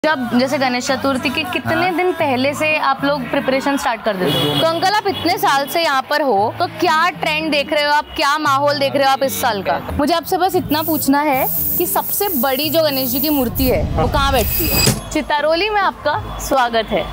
जब जैसे गणेश चतुर्थी के कितने दिन पहले से आप लोग प्रिपरेशन स्टार्ट कर देते हो? तो अंकल आप इतने साल से यहाँ पर हो तो क्या ट्रेंड देख रहे हो आप, क्या माहौल देख रहे हो आप इस साल का? मुझे आपसे बस इतना पूछना है कि सबसे बड़ी जो गणेश जी की मूर्ति है वो कहाँ बैठती है? चितारोली में आपका स्वागत है।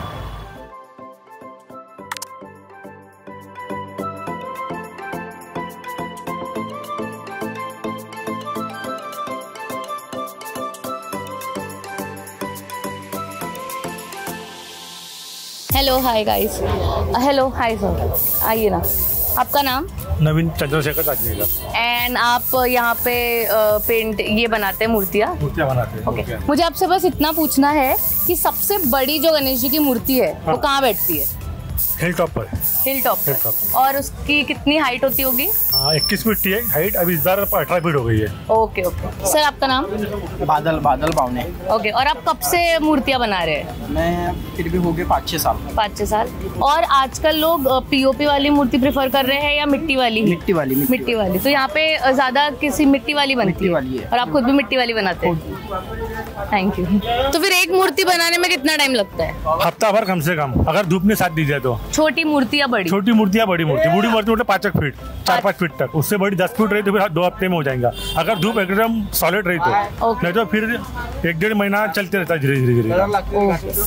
Hello hi guys, hello hi sir, आइए ना। आपका नाम? नवीन चंद्रशेखर ताजनेला। एंड आप यहाँ पे पेंट ये बनाते हैं, मूर्तियाँ बनाते हैं। ओके। मुझे आपसे बस इतना पूछना है कि सबसे बड़ी जो गणेश जी की मूर्ति है वो कहाँ बैठती है? हिल टॉप पर। हिल टॉप पर। और उसकी कितनी हाइट होती होगी? 21 फीट की है हाइट, अभी इस बार 18 फीट हो गई है। Okay okay. सर आपका नाम? बादल बावने। ओके। और आप कब से मूर्तियाँ बना रहे हैं? मैं फिर भी हो गए 5-6 साल। 5-6 साल। और आजकल लोग पीओपी वाली मूर्ति प्रेफर कर रहे हैं या मिट्टी वाली? मिट्टी वाली। तो यहाँ पे ज्यादा किसी मिट्टी वाली बनती है और आप खुद भी मिट्टी वाली बनाते हैं? Thank you. तो फिर एक मूर्ति बनाने में कितना टाइम लगता है? हफ्ता भर कम से कम, अगर धूप में साथ दी जाए तो। छोटी मूर्ति या बड़ी? छोटी मूर्ति या बड़ी मूर्ति। बूढ़ी मूर्ति उठे 5 फीट 4-5 फीट तक, उससे बड़ी 10 फीट रही तो फिर 2 हफ्ते में हो जाएगा, अगर धूप एकदम सॉलिड रही तो। नहीं तो फिर 1-1.5 महीना चलते रहता है धीरे।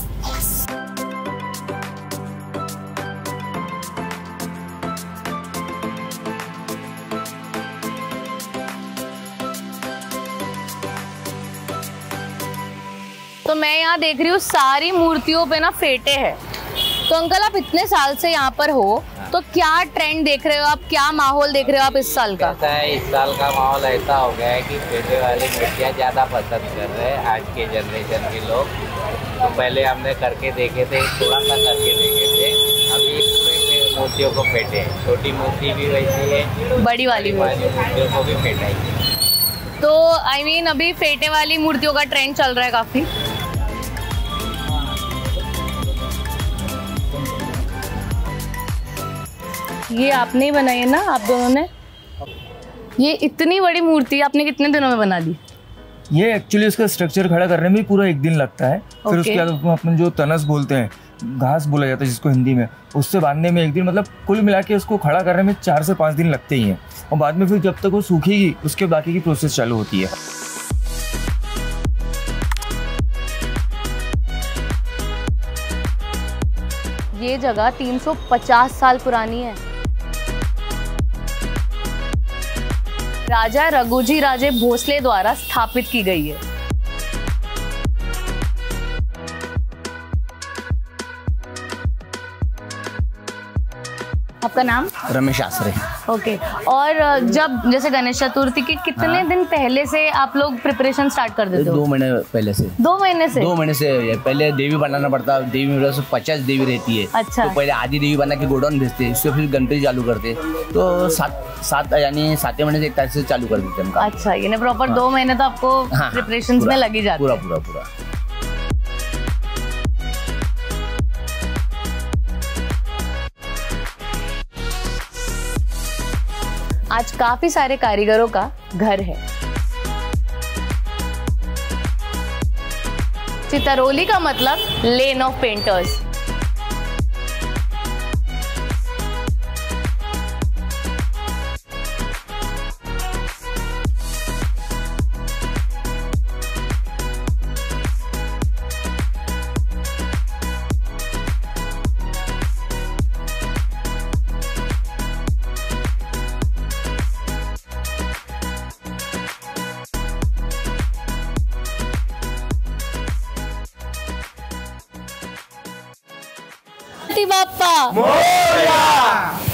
तो मैं यहाँ देख रही हूँ सारी मूर्तियों पे ना फेटे हैं। तो अंकल आप इतने साल से यहाँ पर हो तो क्या ट्रेंड देख रहे हो आप, क्या माहौल देख रहे हो आप इस साल का? इस साल का माहौल ऐसा हो गया है कि फेटे वाली मूर्तियाँ ज़्यादा पसंद कर रहे हैं आज के जनरेशन के लोग। तो पहले हमने करके देखे थे, थोड़ा सा करके देखे थे, अभी पूरे मूर्तियों को फेटे हैं। छोटी मूर्ति भी वैसी है, बड़ी वाली मूर्तियों को भी फेटाई। तो आई मीन अभी फेटे वाली मूर्तियों का ट्रेंड चल रहा है काफी। ये आपने ही बनाई है ना, आप दोनों ने? ये इतनी बड़ी मूर्ति आपने कितने दिनों में बना दी? ये एक्चुअली उसका स्ट्रक्चर खड़ा करने में पूरा 1 दिन लगता है। फिर उसके बाद अपन जो तनस बोलते हैं, घास बोला जाता है जिसको हिंदी में, उससे बांधने में 1 दिन, मतलब कुल मिला के उसको खड़ा करने में 4 से 5 दिन लगते ही हैं। और बाद में फिर जब तक वो सूखेगी उसके बाकी की प्रोसेस चालू होती है। ये जगह 350 साल पुरानी है। राजा रघुजी राजे भोसले द्वारा स्थापित की गई है। आपका नाम? रमेश आसरे। ओके। और जब जैसे गणेश चतुर्थी के कितने दिन पहले से आप लोग प्रिपरेशन स्टार्ट कर देते हो? 2 महीने पहले से। 2 महीने से? 2 महीने से पहले देवी बनाना पड़ता है। देवी में 50 देवी रहती है। अच्छा। तो पहले आधी देवी बना के गोडाउन भेजते, उससे फिर गणपति चालू करते। तो 7 महीने से 1 तारीख से चालू कर देते हम। अच्छा, ये प्रॉपर 2 महीने तो आपको प्रिपरेशन में लगी जाती है? पूरा। आज काफी सारे कारीगरों का घर है। चितारोली का मतलब lane of painters. Bappa Morya.